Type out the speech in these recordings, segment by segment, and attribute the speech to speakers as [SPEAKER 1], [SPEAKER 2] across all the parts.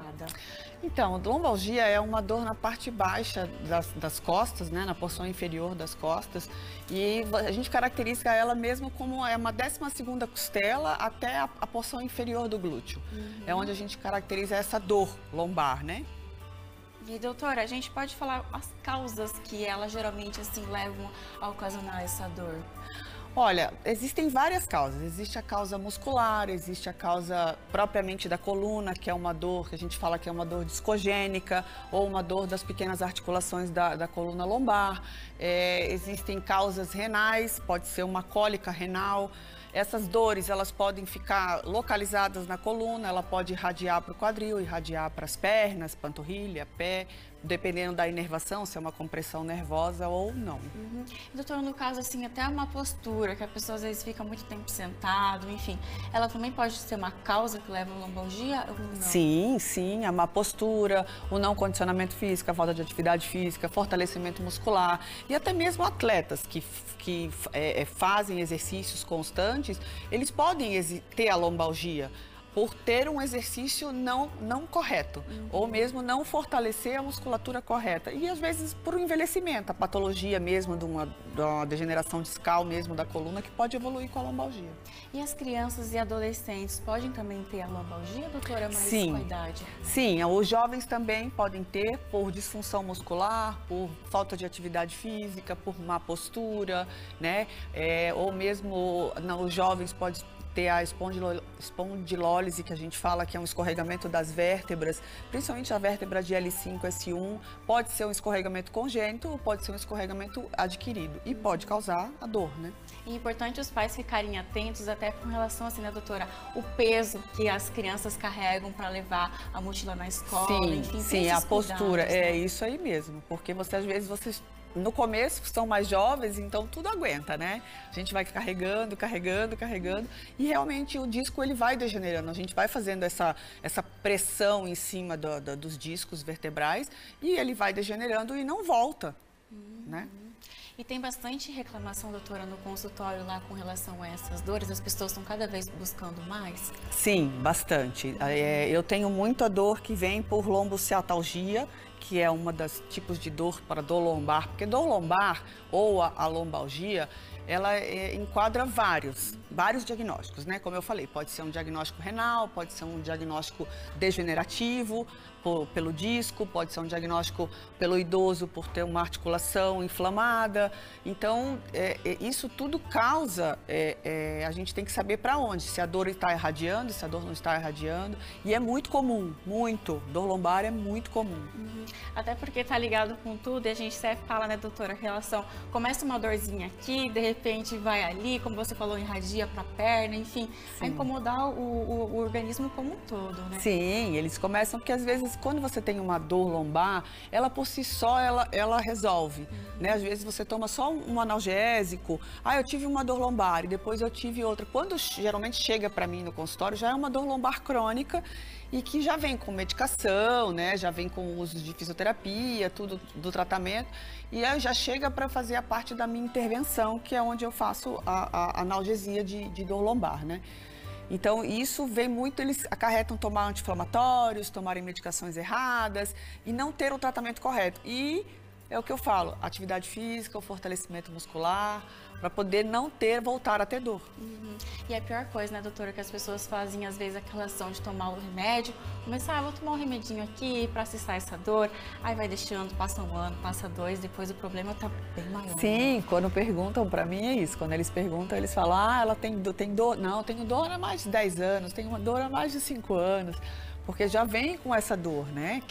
[SPEAKER 1] acentuada?
[SPEAKER 2] Então, lombalgia é uma dor na parte baixa das costas, né, na porção inferior das costas, e a gente caracteriza ela mesmo como é uma 12ª costela até a porção inferior do glúteo. É onde a gente caracteriza essa dor lombar, né?
[SPEAKER 1] E, doutora, a gente pode falar as causas que ela geralmente, assim, levam a ocasionar essa dor?
[SPEAKER 2] Olha, existem várias causas. Existe a causa muscular, existe a causa propriamente da coluna, que é uma dor que a gente fala que é uma dor discogênica, ou uma dor das pequenas articulações da coluna lombar. Existem causas renais, pode ser uma cólica renal. Essas dores, elas podem ficar localizadas na coluna, ela pode irradiar para o quadril, irradiar para as pernas, panturrilha, pé, dependendo da inervação, se é uma compressão nervosa ou não.
[SPEAKER 1] Doutora, no caso, assim, até uma postura, que a pessoa às vezes fica muito tempo sentado, enfim, ela também pode ser uma causa que leva a lombalgia ou não?
[SPEAKER 2] Sim, sim, a má postura, o não condicionamento físico, a falta de atividade física, fortalecimento muscular e até mesmo atletas que fazem exercícios constantes, eles podem ter a lombalgia por ter um exercício não correto, ou mesmo não fortalecer a musculatura correta. E às vezes por um envelhecimento, a patologia mesmo de uma degeneração discal mesmo da coluna que pode evoluir com a lombalgia.
[SPEAKER 1] E as crianças e adolescentes podem também ter a lombalgia, doutora, mas
[SPEAKER 2] Sim.
[SPEAKER 1] com a idade?
[SPEAKER 2] Sim, os jovens também podem ter por disfunção muscular, por falta de atividade física, por má postura, né? Ou mesmo os jovens podem ter a espondilólise, que a gente fala que é um escorregamento das vértebras, principalmente a vértebra de L5, S1, pode ser um escorregamento congênito ou pode ser um escorregamento adquirido e pode causar a dor, né?
[SPEAKER 1] É importante os pais ficarem atentos até com relação, assim, né, doutora, o peso que as crianças carregam para levar a mochila na escola,
[SPEAKER 2] Sim,
[SPEAKER 1] enfim,
[SPEAKER 2] sim, a postura,
[SPEAKER 1] cuidados, né?
[SPEAKER 2] isso aí mesmo, porque às vezes vocês no começo são mais jovens, então tudo aguenta, né? A gente vai carregando, carregando, carregando e realmente o disco ele vai degenerando, a gente vai fazendo essa pressão em cima dos discos vertebrais e ele vai degenerando e não volta, né?
[SPEAKER 1] E tem bastante reclamação, doutora, no consultório lá com relação a essas dores? As pessoas estão cada vez buscando mais?
[SPEAKER 2] Sim, bastante. Eu tenho muita dor que vem por lombociatalgia, que é uma das tipos de dor para dor lombar, porque dor lombar ou a lombalgia, ela enquadra vários diagnósticos, né? Como eu falei, pode ser um diagnóstico renal, pode ser um diagnóstico degenerativo pelo disco, pode ser um diagnóstico pelo idoso por ter uma articulação inflamada. Então, isso tudo causa, a gente tem que saber para onde, se a dor está irradiando, se a dor não está irradiando. E é muito comum, dor lombar é muito comum.
[SPEAKER 1] Até porque tá ligado com tudo e a gente sempre fala, né, doutora, relação, começa uma dorzinha aqui, de repente vai ali, como você falou, irradia para a perna, enfim, a incomodar o organismo como um todo, né?
[SPEAKER 2] Sim, eles começam porque às vezes quando você tem uma dor lombar, ela por si só, ela resolve, né? Às vezes você toma só um analgésico, eu tive uma dor lombar e depois eu tive outra. Quando geralmente chega para mim no consultório, já é uma dor lombar crônica e que já vem com medicação, né? Já vem com o uso de fisioterapia, tudo do tratamento, e aí já chega para fazer a parte da minha intervenção, que é onde eu faço a analgesia de dor lombar, né? Então, isso vem muito, eles acarretam tomar anti-inflamatórios, tomarem medicações erradas e não ter o tratamento correto. E é o que eu falo, atividade física, o fortalecimento muscular, para poder voltar a ter dor.
[SPEAKER 1] E a pior coisa, né, doutora, que as pessoas fazem, às vezes, aquela ação de tomar o remédio, começar, vou tomar um remedinho aqui para cessar essa dor, aí vai deixando, passa um ano, passa dois, depois o problema tá bem maior.
[SPEAKER 2] Sim, né? Quando perguntam para mim é isso, quando eles perguntam, eles falam, ela tem dor, não, tenho dor há mais de 10 anos, tenho uma dor há mais de 5 anos, porque já vem com essa dor, né,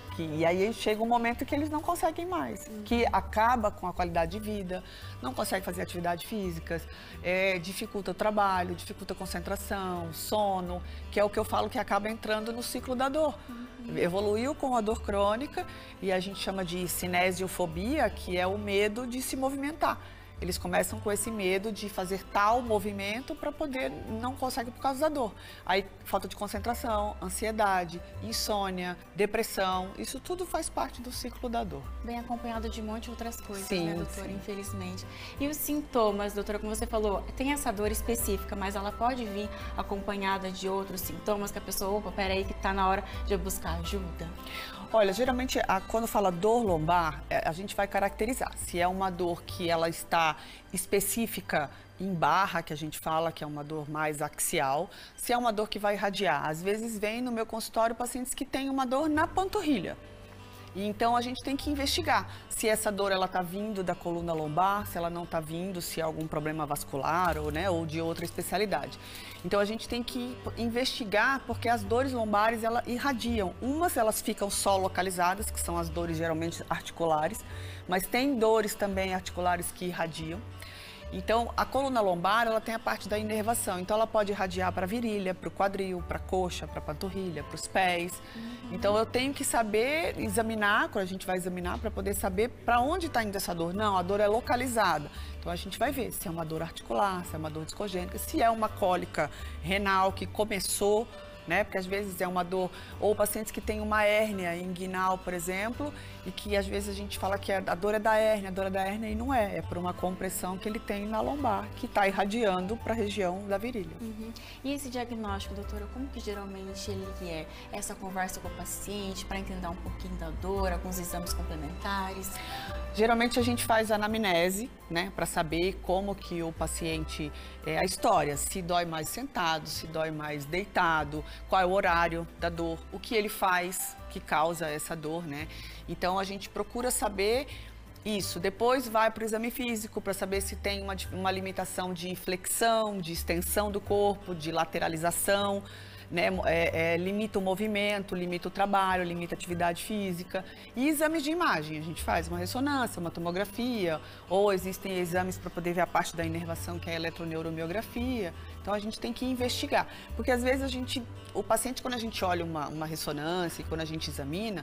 [SPEAKER 2] e aí chega um momento que eles não conseguem mais, que acaba com a qualidade de vida, não consegue fazer atividades físicas, dificulta o trabalho, dificulta a concentração, sono, que é o que eu falo que acaba entrando no ciclo da dor. Evoluiu com a dor crônica e a gente chama de cinesiofobia, que é o medo de se movimentar. eles começam com esse medo de fazer tal movimento para poder, não consegue por causa da dor. Aí, falta de concentração, ansiedade, insônia, depressão, isso tudo faz parte do ciclo da dor.
[SPEAKER 1] Bem acompanhado de um monte de outras coisas,
[SPEAKER 2] Sim,
[SPEAKER 1] né, doutora,
[SPEAKER 2] sim.
[SPEAKER 1] infelizmente. E os sintomas, doutora, como você falou, tem essa dor específica, mas ela pode vir acompanhada de outros sintomas que a pessoa, opa, peraí que tá na hora de eu buscar ajuda?
[SPEAKER 2] Olha, geralmente, quando fala dor lombar, a gente vai caracterizar. Se é uma dor que ela está específica em barra, que a gente fala que é uma dor mais axial, se é uma dor que vai irradiar. Às vezes vem no meu consultório pacientes que têm uma dor na panturrilha. E então a gente tem que investigar se essa dor ela está vindo da coluna lombar, se ela não está vindo, se é algum problema vascular ou, né, ou de outra especialidade. Então a gente tem que investigar porque as dores lombares elas irradiam. Umas elas ficam só localizadas, que são as dores geralmente articulares, mas tem dores também articulares que irradiam. Então, a coluna lombar, ela tem a parte da inervação. Então, ela pode irradiar para a virilha, para o quadril, para a coxa, para a panturrilha, para os pés. Então, eu tenho que saber examinar, quando a gente vai examinar, para poder saber para onde está indo essa dor. Não, a dor é localizada. Então, a gente vai ver se é uma dor articular, se é uma dor discogênica, se é uma cólica renal que começou, né? Porque às vezes é uma dor, ou pacientes que têm uma hérnia inguinal, por exemplo, e que às vezes a gente fala que a dor é da hérnia, e não é, é por uma compressão que ele tem na lombar, que está irradiando para a região da virilha.
[SPEAKER 1] E esse diagnóstico, doutora, como que geralmente ele é? Essa conversa com o paciente para entender um pouquinho da dor, alguns exames complementares?
[SPEAKER 2] Geralmente a gente faz anamnese, né, para saber como que o paciente, a história, se dói mais sentado, se dói mais deitado, qual é o horário da dor, o que ele faz que causa essa dor, né? Então a gente procura saber isso. Depois vai para o exame físico para saber se tem uma limitação de flexão, de extensão do corpo, de lateralização, né? Limita o movimento, limita o trabalho, limita a atividade física. E exames de imagem, a gente faz uma ressonância, uma tomografia, ou existem exames para poder ver a parte da inervação, que é a eletroneuromiografia. Então a gente tem que investigar, porque às vezes o paciente, quando a gente olha uma ressonância e quando a gente examina,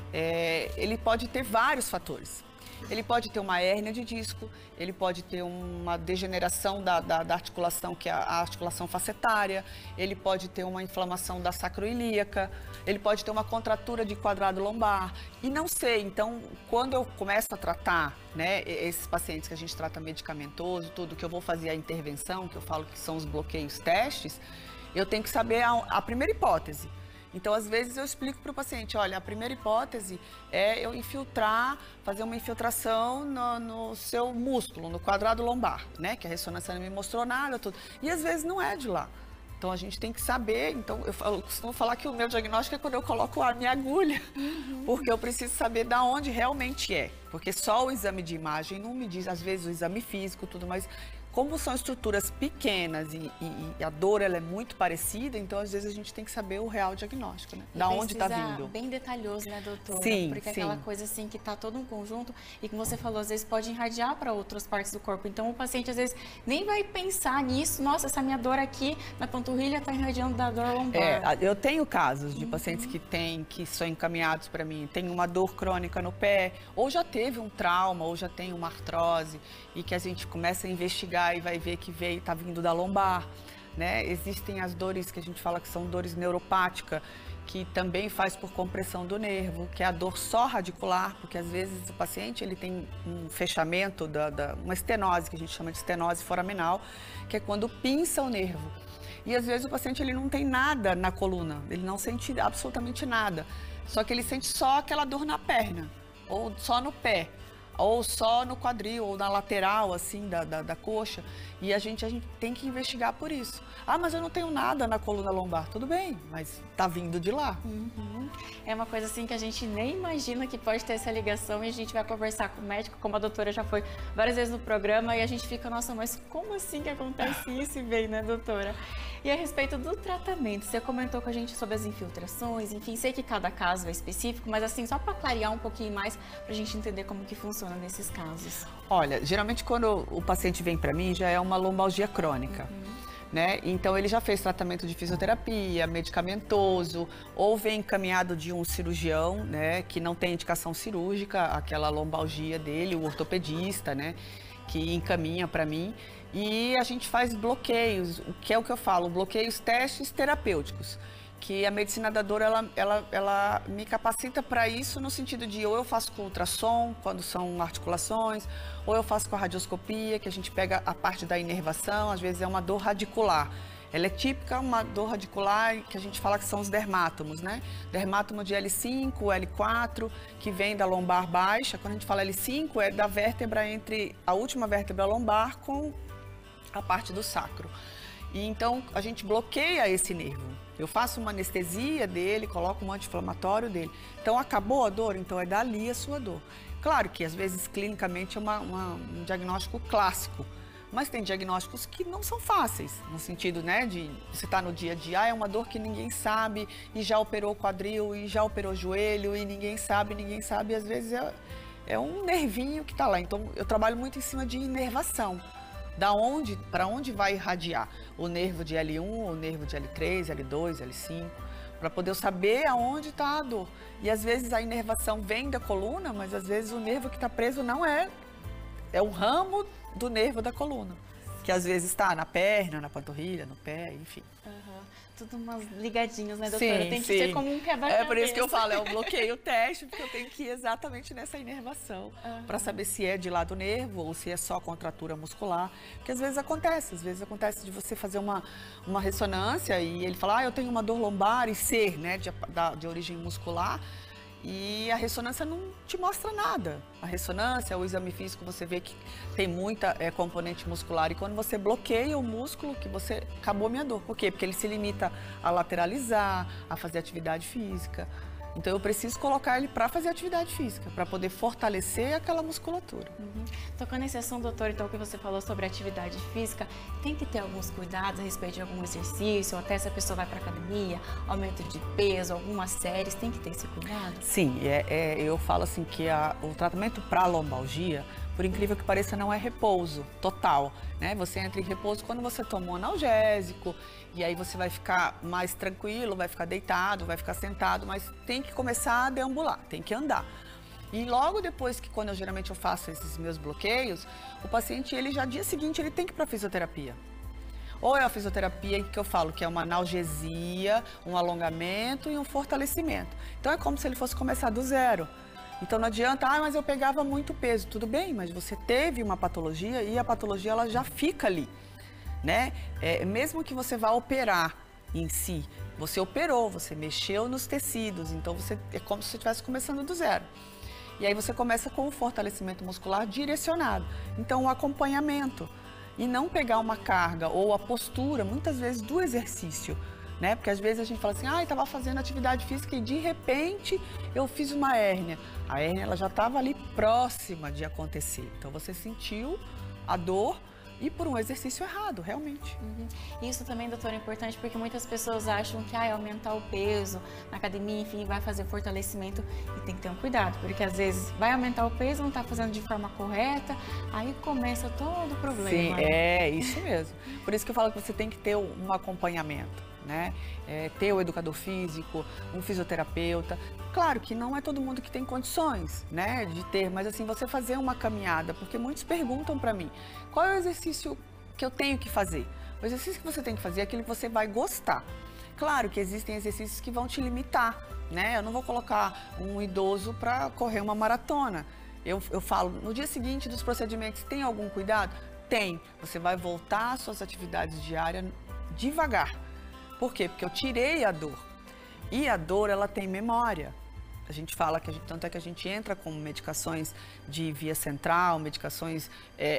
[SPEAKER 2] ele pode ter vários fatores. Ele pode ter uma hérnia de disco, ele pode ter uma degeneração da articulação, que é a articulação facetária, ele pode ter uma inflamação da sacroiliaca, ele pode ter uma contratura de quadrado lombar. E não sei, então, quando eu começo a tratar, né, esses pacientes que a gente trata medicamentoso, tudo, que eu vou fazer a intervenção, que eu falo que são os bloqueios testes, eu tenho que saber a primeira hipótese. Então, às vezes, eu explico para o paciente, olha, a primeira hipótese é eu fazer uma infiltração no seu músculo, no quadrado lombar, né? Que a ressonância não me mostrou nada, tudo. E, às vezes, não é de lá. Então, a gente tem que saber. Então, eu costumo falar que o meu diagnóstico é quando eu coloco a minha agulha, porque eu preciso saber de onde realmente é. Porque só o exame de imagem não me diz, às vezes, o exame físico, tudo, mas como são estruturas pequenas e a dor ela é muito parecida, então às vezes a gente tem que saber o real diagnóstico, né? Da onde está vindo.
[SPEAKER 1] Bem detalhoso, né, doutora?
[SPEAKER 2] Sim,
[SPEAKER 1] porque
[SPEAKER 2] sim.
[SPEAKER 1] aquela coisa assim que está todo um conjunto e como você falou, às vezes pode irradiar para outras partes do corpo. Então o paciente às vezes nem vai pensar nisso. Nossa, essa minha dor aqui na panturrilha está irradiando da dor lombar.
[SPEAKER 2] Eu tenho casos de pacientes que são encaminhados para mim, tem uma dor crônica no pé, ou já teve um trauma, ou já tem uma artrose, e que a gente começa a investigar e vai ver que está vindo da lombar, né? Existem as dores que a gente fala que são dores neuropáticas, que também faz por compressão do nervo, que é a dor só radicular, porque às vezes o paciente ele tem um fechamento, uma estenose, que a gente chama de estenose foraminal, que é quando pinça o nervo. E às vezes o paciente ele não tem nada na coluna, ele não sente absolutamente nada, só que ele sente só aquela dor na perna, ou só no pé, ou só no quadril, ou na lateral, assim, da coxa. E a gente tem que investigar por isso. Ah, mas eu não tenho nada na coluna lombar. Tudo bem, mas tá vindo de lá.
[SPEAKER 1] É uma coisa assim que a gente nem imagina que pode ter essa ligação e a gente vai conversar com o médico, como a doutora já foi várias vezes no programa, e a gente fica, nossa, mas como assim que acontece isso e vem, né, doutora? E a respeito do tratamento, você comentou com a gente sobre as infiltrações, enfim, sei que cada caso é específico, mas assim, só para clarear um pouquinho mais, para a gente entender como que funciona nesses casos.
[SPEAKER 2] Olha, geralmente quando o paciente vem para mim, já é uma lombalgia crônica. Né? Então ele já fez tratamento de fisioterapia, medicamentoso, ou vem encaminhado de um cirurgião, né, que não tem indicação cirúrgica, aquela lombalgia dele, o ortopedista, né? que encaminha para mim. E a gente faz bloqueios, que é o que eu falo, bloqueios testes terapêuticos. Que a medicina da dor, ela me capacita para isso no sentido de ou eu faço com ultrassom, quando são articulações, ou eu faço com a radioscopia, que a gente pega a parte da inervação, às vezes é uma dor radicular. Ela é típica, uma dor radicular, que a gente fala que são os dermátomos, né? Dermátomo de L5, L4, que vem da lombar baixa. Quando a gente fala L5, é da vértebra entre a última vértebra lombar com a parte do sacro. E então, a gente bloqueia esse nervo. Eu faço uma anestesia dele, coloco um anti-inflamatório dele. Então, acabou a dor? Então, é dali a sua dor. Claro que, às vezes, clinicamente, é um diagnóstico clássico. Mas tem diagnósticos que não são fáceis, no sentido, né, de você estar no dia a dia, é uma dor que ninguém sabe, e já operou o quadril, e já operou o joelho, e ninguém sabe, e às vezes é um nervinho que está lá. Então, eu trabalho muito em cima de inervação. Para onde vai irradiar o nervo de L1, o nervo de L3, L2, L5, para poder eu saber aonde está a dor. E às vezes a inervação vem da coluna, mas às vezes o nervo que está preso não é o ramo do nervo da coluna, que às vezes está na perna, na panturrilha, no pé, enfim.
[SPEAKER 1] Tudo umas ligadinhos, né, doutora?
[SPEAKER 2] Sim,
[SPEAKER 1] tem que ser como um quebra-cabeça.
[SPEAKER 2] É por isso que eu falo, é um bloqueio teste, porque eu tenho que ir exatamente nessa inervação, para saber se é de lá do nervo ou se é só contratura muscular, porque às vezes acontece de você fazer uma ressonância e ele falar, eu tenho uma dor lombar e ser, né, de origem muscular, e a ressonância não te mostra nada. A ressonância, o exame físico, você vê que tem muita componente muscular. E quando você bloqueia o músculo, que você acabou a minha dor. Por quê? Porque ele se limita a lateralizar, a fazer atividade física. Então, eu preciso colocar ele para fazer atividade física, para poder fortalecer aquela musculatura.
[SPEAKER 1] Tocando nesse assunto, doutor, então, que você falou sobre atividade física, tem que ter alguns cuidados a respeito de algum exercício, ou até se a pessoa vai para academia, aumento de peso, algumas séries, tem que ter esse cuidado?
[SPEAKER 2] Sim, eu falo assim que o tratamento para lombalgia, por incrível que pareça, não é repouso total, né? Você entra em repouso quando você toma um analgésico, e aí você vai ficar mais tranquilo, vai ficar deitado, vai ficar sentado, mas tem que começar a deambular, tem que andar. E logo depois que, quando geralmente eu faço esses meus bloqueios, o paciente, ele já dia seguinte, ele tem que ir para fisioterapia. Ou é a fisioterapia que eu falo que é uma analgesia, um alongamento e um fortalecimento. Então é como se ele fosse começar do zero. Então não adianta, mas eu pegava muito peso. Tudo bem, mas você teve uma patologia e a patologia ela já fica ali, né? Mesmo que você vá operar em si, você operou, você mexeu nos tecidos, então é como se você estivesse começando do zero. E aí você começa com o fortalecimento muscular direcionado. Então o acompanhamento e não pegar uma carga ou a postura, muitas vezes do exercício. Né? Porque às vezes a gente fala assim, estava fazendo atividade física e de repente eu fiz uma hérnia. A hérnia ela já estava ali próxima de acontecer. Então você sentiu a dor e por um exercício errado, realmente.
[SPEAKER 1] Isso também, doutora, é importante porque muitas pessoas acham que aumentar o peso na academia, enfim, vai fazer fortalecimento e tem que ter um cuidado, porque às vezes vai aumentar o peso, não está fazendo de forma correta, aí começa todo o problema.
[SPEAKER 2] Sim, é isso mesmo. Por isso que eu falo que você tem que ter um acompanhamento. Né? Ter o educador físico, um fisioterapeuta. Claro que não é todo mundo que tem condições, né, de ter, mas assim, você fazer uma caminhada, porque muitos perguntam para mim, qual é o exercício que eu tenho que fazer? O exercício que você tem que fazer é aquilo que você vai gostar. Claro que existem exercícios que vão te limitar, né? Eu não vou colocar um idoso para correr uma maratona. Eu falo, no dia seguinte dos procedimentos, tem algum cuidado? Tem. Você vai voltar às suas atividades diárias devagar. Por quê? Porque eu tirei a dor. E a dor, ela tem memória. A gente fala que tanto é que a gente entra com medicações de via central, medicações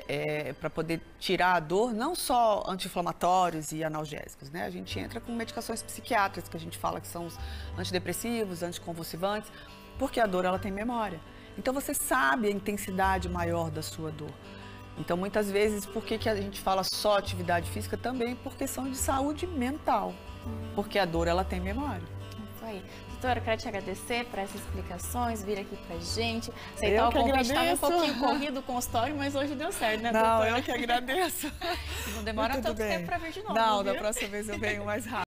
[SPEAKER 2] para poder tirar a dor, não só anti-inflamatórios e analgésicos, né? A gente entra com medicações psiquiátricas, que a gente fala que são os antidepressivos, anticonvulsivantes, porque a dor, ela tem memória. Então, você sabe a intensidade maior da sua dor. Então, muitas vezes, por que a gente fala só atividade física? Também por questão de saúde mental, porque a dor, ela tem memória.
[SPEAKER 1] Isso aí. Doutora, eu quero te agradecer por essas explicações, vir aqui pra gente, aceitar o convite. Estava um pouquinho corrido o consultório, mas hoje deu certo, né, doutora?
[SPEAKER 2] Não, eu que agradeço.
[SPEAKER 1] Não demora tanto tempo para vir de novo,
[SPEAKER 2] Não,
[SPEAKER 1] viu?
[SPEAKER 2] da próxima vez eu venho mais rápido.